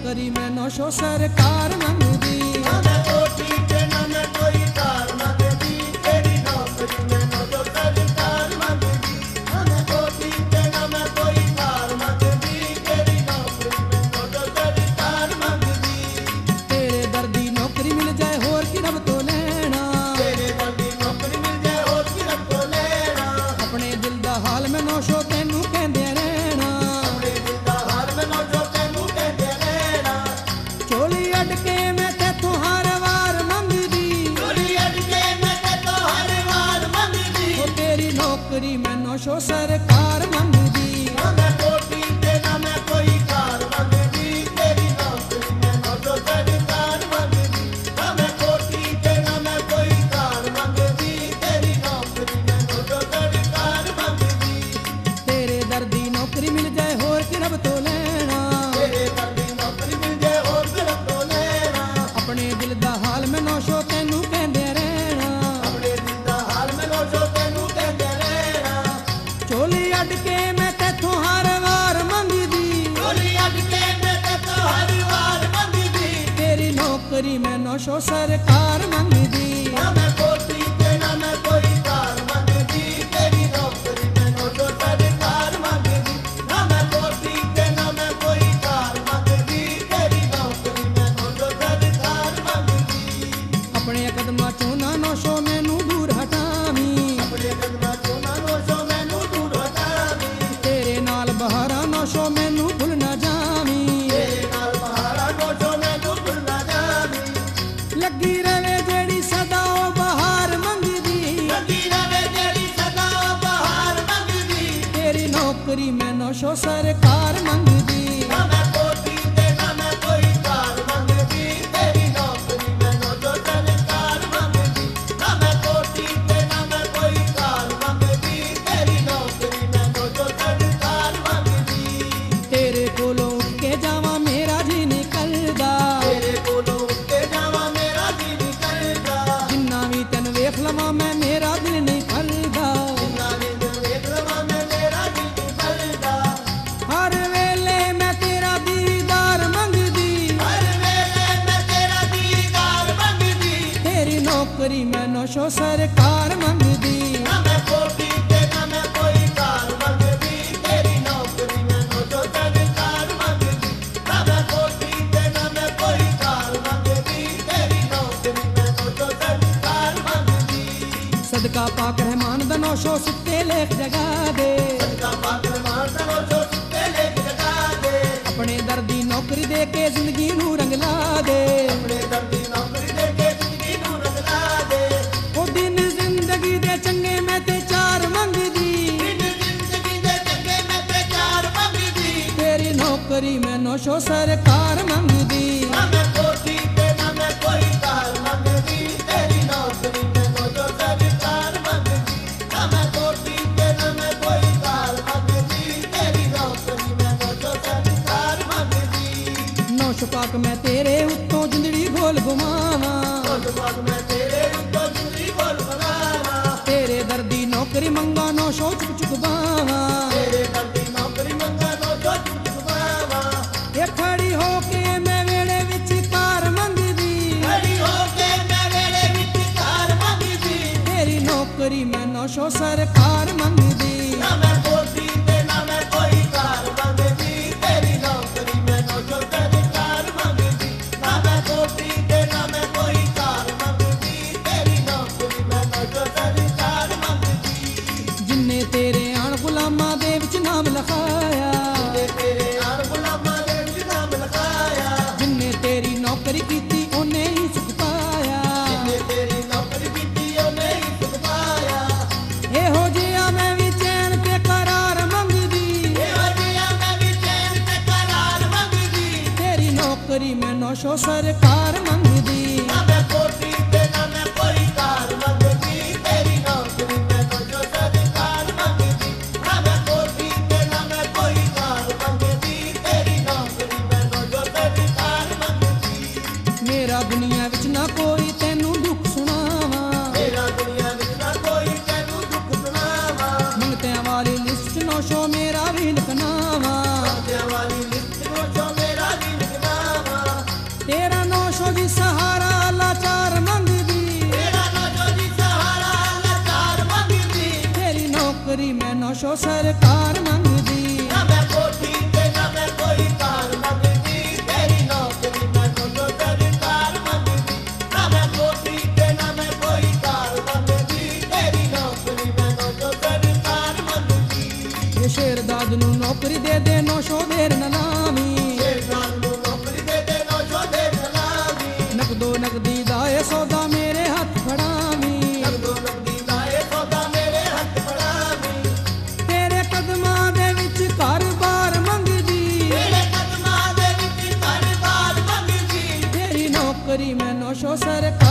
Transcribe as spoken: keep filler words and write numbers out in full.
नौकरी में नौशो सरकार मंगदी। ना मैं कोठी ते ना मैं कोई कार मंगदी, तेरी नौकरी में नौशो सरकार मंगदी। ना मैं कोठी ते ना मैं कोई कार मंगदी, तेरी नौकरी में नौशो सरकार मंगदी। तेरे दर्दी नौकरी मिल जाए होर की रब तो लेना, तेरे दर्दी नौकरी मिल जाए होर की रब तो लेना। अपने दिल दा हाल में नौशो तैनू कहंदे रहना, अपने दिल दा हाल में नौशो तैनू कहंदे रहना। चोली अड के मैं तेथों हर वार मंगदी, चोली अड के मैं तेथों हर वार मंगदी। ओ तेरी नौकरी में नौशो सरकार मंगदी। ना मैं कोठी ते ना मैं कोई कार मंगदी, तेरी नौकरी में नौशो सरकार मंगदी। ना मैं कोठी ते ना मैं कोई कार मंगदी, तेरी नौकरी में नौशो सरकार मंगदी। तेरे दर्दी नौकरी मिल जाए होर की रब तो लेना, तेरे दर्दी नौकरी मिल जाए होर की रब तो लेना। अपने दिल दा हाल में नौशो तैनू कहंदे रहना, अपने दिल दा हाल में नौशो तैनू कहंदे रहना। चोली अड के मैं तेथों हर वार मंगदी, चोली अड के मैं तेथों हर वार मंगदी। तेरी नौकरी में नौशो सरकार मंगदी। ना मैं कोठी ते ना मैं कोई कार मंगदी, तेरी नौकरी में नौशो सरकार मंगदी। ना मैं कोठी ते ना मैं कोई कार मंगदी, तेरी नौकरी में नौशो सरकार मंगदी। अपने कदमां चों ना नौशो मैनू दूर हटावी, अपने कदमां चों ना नौशो मैनू दूर हटावी। तेरे नाल बहारा नौशो मैनू भुल ना जावी। तेरे नाल बहारा नौशो मैनू भुल ना जावी। लगी रवे जेड़ी सदा ओ बहार मंगदी, लगी रवे जेड़ी सदा बहार मंगदी। तेरी नौकरी में नौशो सरकार मंगदी। ना मैं कोठी ते ना मैं कोई कार मंगदी, तेरी नौकरी में नौशो सरकार मंगदी। ना मैं कोठी ते ना मैं कोई कार मंगदी, तेरी नौकरी में नौशो सरकार मंगदी। तेरे कोलों उठ के जावां मेरा जी निकलदा, तेरे कोलों उठ के जावां मेरा जी निकलदा। जिन्ना भी तैन वेख लवां मैं मेरा दिल नहीं खलदा। जिन्ना भी दिल वेख लवां मैं मेरा जी निकलदा। हर वेले मैं तेरा दीदार मंगदी, हर वेले मैं तेरा दीदार मंगदी। तेरी नौकरी में नौशो सरकार मंगदी। ना मैं कोठी ते ना मैं कोई कार मंगदी, तेरी नौकरी में नौशो सरकार मंगदी। ना मैं कोठी ते ना मैं कोई कार मंगदी, तेरी नौकरी में नौशो सरकार मंगदी। सदका पाक रहमान दा नौशो सुत्ते लेख जगा दे, सदका पाक रहमान दा नौशो सुत्ते लेख जगा दे। अपने दर्दी नौकरी दे के जिंदगी नू रंग ला दे। अपने दर्दी नौकरी दे के जिंदगी नू रंगला दे। ओ दिन जिंदगी दे चंगे मैं ते चार मंगदी, दिन जिंदगी दे चंगे मैं ते चार मंगदी। तेरी नौकरी में नौशो सरकार मंगदी। ना मैं कोठी ते ना मैं कोई कार मंगदी, तेरी नौकरी में नौशो सरकार मंगदी। ना मैं कोठी ते ना मैं कोई कार मंगदी, तेरी नौकरी में नौशो सरकार मंगदी। नौशो पाक मैं तेरे उत्तों जिंदड़ी गोल घुमावां, उस वक्त मैं तेरे उत्तों जिंदगी बोल बनावा। तेरे दर्दी नौकरी मंगा नौशो चुक चुक बावां। तेरे दर्दी नौकरी मंगा नौशो चुक चुक बावा। ये खड़ी होके मैं वेड़े विच कार मंगदी, खड़ी होके मैं वेले विच कार मंगदी। तेरी नौकरी में नौशो सरकार मंगदी। ना मैं कोठी ते ना मैं कोई कार मंगदी, तेरी नौकरी में नौशो सरकार मंगदी। ना मैं कोठी ते ना मैं कोई कार मंगदी, तेरी नौकरी में नौशो सरकार मंगदी। जिन्ने तेरे आण गुलामां दे विच नाम लिखाया, ते तेरे आन गुलामां दे विच नाम लिखाया। जिन्ने तेरी नौकरी कीती ओने ही सुख पाया। जिन्ने तेरी नौकरी कीती ओने ही सुख पाया। एहो जिहा मैं भी चैन ते करार मंगदी, एहो जिहा मैं भी चैन ते करार मंगदी। तेरी नौकरी में नौशो सरकार मंगदी। ना मैं कोठी ते ना मैं कोई कार मंगदी, तेरी नौकरी में नौशो सरकार मंगदी। ना मैं कोठी ते ना मैं कोई कार मंगदी, तेरी नौकरी में नौशो सरकार मंगदी। मेरा दुनिया विच ना कोई तैनू दुख सुनावा, मेरा दुनिया विच ना कोई तैनू दुख सुनावा। मंगतियां वाली लिस्ट च नौशो मेरा भी लिखनावा। मंगतियां वाली लिस्ट नौशो मेरा भी लिखनावा। ਸਰਕਾਰ ਮੰਗਦੀ। ਨਾ ਮੈਂ ਕੋਠੀ ਤੇ ਨਾ ਮੈਂ ਕੋਈ ਕਾਰ ਮੰਗਦੀ, ਤੇਰੀ ਨੌਕਰੀ ਮੈਨੂੰ ਜੋ ਸਰਕਾਰ ਮੰਗਦੀ। ਨਾ ਮੈਂ ਕੋਠੀ ਤੇ ਨਾ ਮੈਂ ਕੋਈ ਕਾਰ ਮੰਗਦੀ, ਤੇਰੀ ਨੌਕਰੀ ਮੈਨੂੰ ਜੋ ਸਰਕਾਰ ਮੰਗਦੀ। ਇਹ ਸ਼ੇਰਦਾਦ ਨੂੰ ਨੌਕਰੀ ਦੇ ਦੇ ਨੌਸ਼ੋ ਦੇਰ ਨਾ ਲਾਵੀਂ, ਸ਼ੇਰਦਾਦ ਨੂੰ ਨੌਕਰੀ ਦੇ ਦੇ ਨੌਸ਼ੋ ਦੇਰ ਨਾ ਲਾਵੀਂ। ਨਕਦੋ ਨਕਦੀ ਦਾ ਇਹ ਸੌਦਾ ਮੇਰੇ ਹੱਥ ਫੜਾਵੀਂ, ਨਕਦੋ ਨਕਦੀ ਦਾ ਇਹ ਸੌਦਾ ਮੇਰੇ ਹੱਥ ਫੜਾਵੀਂ। ਤੇਰੇ ਕਦਮਾਂ ਦੇ ਵਿੱਚ ਘਰ-ਬਾਰ ਮੰਗਦੀ, ਤੇਰੇ ਕਦਮਾਂ ਦੇ ਵਿੱਚ ਘਰ-ਬਾਰ ਮੰਗਦੀ। ਤੇਰੀ ਨੌਕਰੀ ਮੈਂ ਨੌਸ਼ੋ ਸਰਕਾਰ